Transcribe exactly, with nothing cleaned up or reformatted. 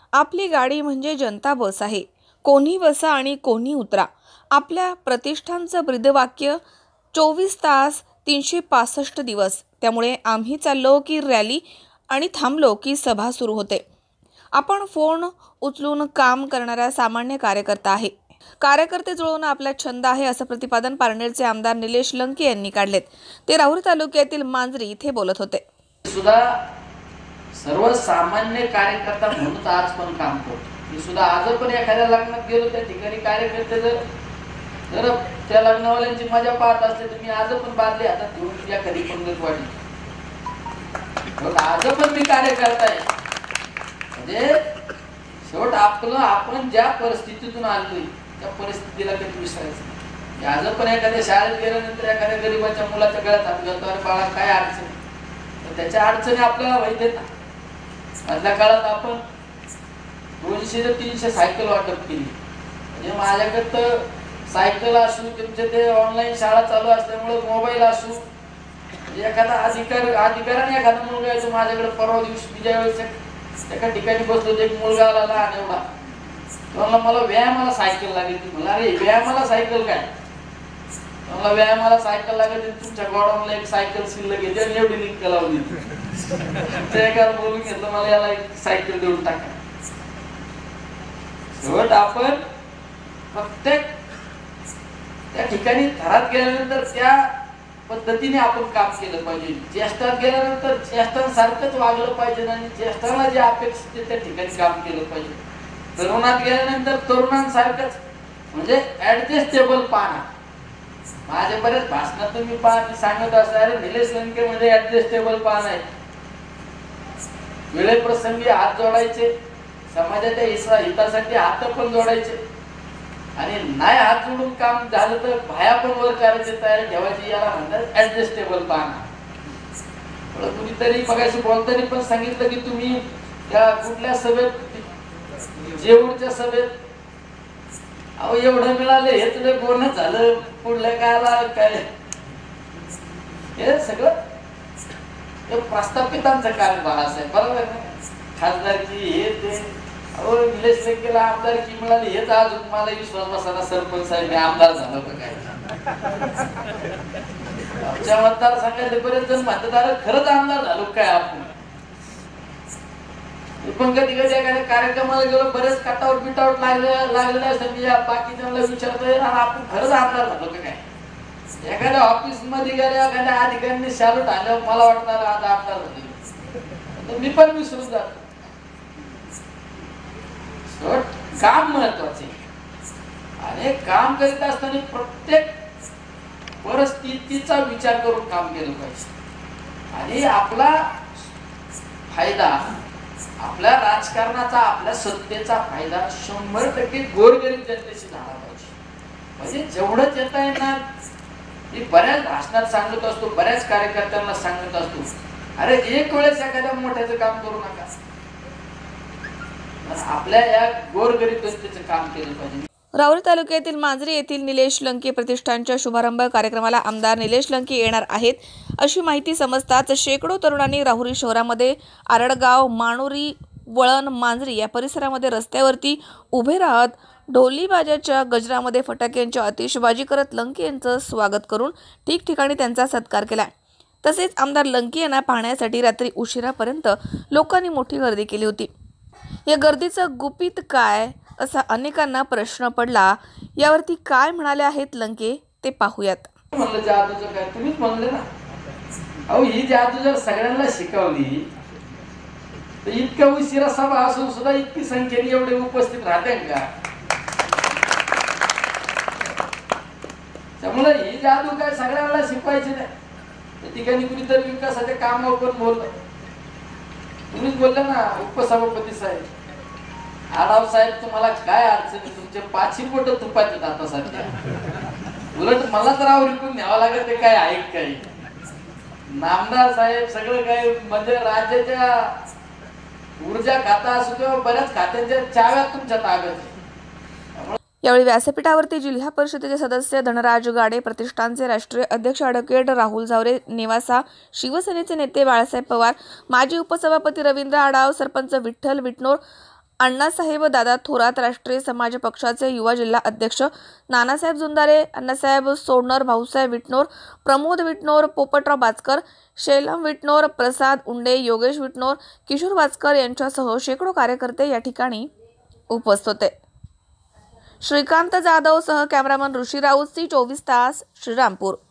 आपली गाडी म्हणजे जनता बस आहे. कोणी बसा आणि कोणी उतरा. आपल्या प्रतिष्ठानचं ब्रीदवाक्य चोवीस तास तीनशे पासष्ट दिवस. त्यामुळे आम्ही चाललो की रॅली आणि थांबलो की सभा सुरू होते. आपण फोन उचलून काम करणारा सामान्य कार्यकर्ता आहे. कार्यकर्ते जुळवणं आपला छंद आहे, असं प्रतिपादन पारनेरचे आमदार निलेश लंके यांनी काढलेत. ते राहुरी तालुक्यातील मांजरी इथे बोलत होते. सुद्धा सर्वसामान्य कार्यकर्ता म्हणून आज पण काम करतो. मी सुद्धा आज पण एखाद्या लग्नात गेलो त्या ठिकाणी कार्यकर्ते जर जर त्या लग्नवाल्यांची मजा पाहत असले तर मी आज पण बादली हातात घेऊन तुझ्या कधी पंगत वाढली. आज पण मी कार्यकर्ता आहे. म्हणजे शेवट आपलं आपण ज्या परिस्थितीतून आलोय त्या परिस्थितीला कधी विसरायचं. आज पण एखाद्या शाळेत गेल्यानंतर एखाद्या गरीबाच्या मुलाच्या गळ्यात हात घालतो, अरे बाळा काय अडचण, तर त्याच्या अडचणी आपल्याला माहिती आहेत ना. आजच्या काळात आपण दोनशे ते तीनशे सायकल वाटप केली. म्हणजे माझ्याकडे तर सायकल असू, तुमचे ते ऑनलाईन शाळा चालू असल्यामुळे मोबाईल असू, म्हणजे एखादा अधिकार अधिकाराने एखादा मुलगा यायचो माझ्याकडे. परवा दिवशी मी ज्या वेळेस एका ठिकाणी बसलो एक मुलगा आला लहान एवढा, तो मला व्यायामाला सायकल लागेल. मला अरे व्यायामाला सायकल काय, मला व्यायामाला सायकल लागेल, तुमच्या गोडाऊनला एक सायकल शिल्लक घेते आणि एवढी लिंक लावली. त्या एका बोलून घेतलं, मला याला एक सायकल देऊन टाका. शेवट आपण प्रत्येक त्या ठिकाणी घरात गेल्यानंतर त्या पद्धतीने आपण काम केलं पाहिजे. ज्येष्ठात गेल्यानंतर ज्येष्ठांसारखंच वागलं पाहिजे आणि ज्येष्ठांना जे अपेक्षित त्या ठिकाणी काम केलं पाहिजे. तरुणात गेल्यानंतर तरुणांसारखंच म्हणजे ऍडजस्टेबल पाहणं. माझे बरेच भाषणात तुम्ही पाहणी सांगत असता, अरे निलेश लंके म्हणजे ऍडजस्टेबल पाहणं आहे. वेळेप्रसंगी हात जोडायचे, समाजाच्या हिस्सा हितासाठी हात पण जोडायचे आणि नाही हात जोडून काम झालं तर भाया पण वर करायचे तयारी ठेवायची. याला म्हणतात ऍडजस्टेबल पाहणं. कुणीतरी मगाशी बोलताना पण सांगितलं की तुम्ही त्या कुठल्या सभेत, जेवढच्या सभेत, अहो एवढं मिळालं हे तुला बोलणं झालं, पुढल्या काळाला काय हे सगळं प्रस्थापितांचं काम झालं असं बरोबर ना. खासदारकी हे ते, अहो निलेश लंकेला आमदारकी मिळाली हेच आज मला विश्वास बसायला सरपंच साहेब मी आमदार झालो का काय. आमच्या मतदारसंघातले बरेच जण मतदार खरंच आमदार झालो काय आपण. पण कधी कधी एखाद्या कार्यक्रमाला गेलो, बरेच कटावर बिटावर लागले लागलेले असतात. मी बाकीच्या विचारतोय आपण खरंच आमदार झालो का काय. एखाद्या ऑफिस मध्ये गेल्या एखाद्या अधिकाऱ्यांनी शालूट आल्यावर मला वाटणार आज आमदार झाले, मी पण विसरून जातो. काम महत्वाचे आणि काम करीत असताना प्रत्येक परिस्थितीचा विचार करून काम केलं पाहिजे आणि आपला फायदा, आपल्या राजकारणाचा, आपल्या सत्तेचा फायदा शंभर टक्के गोरगरीब जनतेशी झाला पाहिजे. म्हणजे जेवढंच येता येणार. मी बऱ्याच भाषणात सांगत असतो, बऱ्याच कार्यकर्त्यांना सांगत असतो, अरे एक वेळेस एखाद्या मोठ्याचं काम करू नका, आपल्या या गोरगरीब जनतेचं काम केलं पाहिजे. राहुरी तालुक्यातील मांजरी येथील निलेश लंके प्रतिष्ठानच्या शुभारंभ कार्यक्रमाला आमदार निलेश लंके येणार आहेत अशी माहिती समजताच शेकडो तरुणांनी राहुरी शहरामध्ये आरडगाव, माणुरी, वळण, मांजरी या परिसरामध्ये रस्त्यावरती उभे राहत ढोली बाजाच्या गजरामध्ये फटाक्यांची आतिषबाजी करत लंके यांचं स्वागत करून ठिकठिकाणी त्यांचा सत्कार केला. तसेच आमदार लंके यांना पाहण्यासाठी रात्री उशिरापर्यंत लोकांनी मोठी गर्दी केली होती. या गर्दीचं गुपित काय असा अनेकांना प्रश्न पडला. यावरती काय म्हणाले आहेत लंके ते पाहूयात. म्हणलं जादूचं काय, तुम्हीच म्हणले ना. अहो ही जादू जर सगळ्यांना शिकवली तर इतक्या उशिरा सभा असून सुद्धा इतकी संख्येने एवढे उपस्थित राहते का. त्यामुळे ही जादू काय सगळ्यांना शिकवायची नाही. त्या ठिकाणी कुणीतरी विकासाच्या कामावर पण बोललं. तुम्हीच बोलले ना उपसभापती साहेब, आढाव साहेब, तुम्हाला काय अडचणी, तुमचे पाचही बोट तुपाचे आता सध्या. उलट मला तर आवडीतून न्यावं लागत ते काय ऐक काही. नामदार साहेब सगळं काय म्हणजे राज्याच्या ऊर्जा खाता असू किंवा बऱ्याच खात्यांच्या चाव्या तुमच्या ताब्यात. यावेळी व्यासपीठावरती जिल्हा परिषदेचे सदस्य धनराज गाडे, प्रतिष्ठानचे राष्ट्रीय अध्यक्ष ॲडव्होकेट राहुल झावरे, नेवासा शिवसेनेचे नेते बाळासाहेब पवार, माजी उपसभापती रवींद्र आडाव, सरपंच विठ्ठल विटनोर, अण्णासाहेब दादा थोरात, राष्ट्रीय समाज पक्षाचे युवा जिल्हा अध्यक्ष नानासाहेब जुंदारे, अण्णासाहेब सोडणर, भाऊसाहेब विटनोर, प्रमोद विटनोर, पोपटराव बाचकर, शैलम विटनोर, प्रसाद उंडे, योगेश विटनोर, किशोर बाचकर यांच्यासह शेकडो कार्यकर्ते या ठिकाणी उपस्थित होते. श्रीकांत जाधव सह कॅमेरामन ऋषी राऊत, सी चोवीस तास, श्रीरामपूर.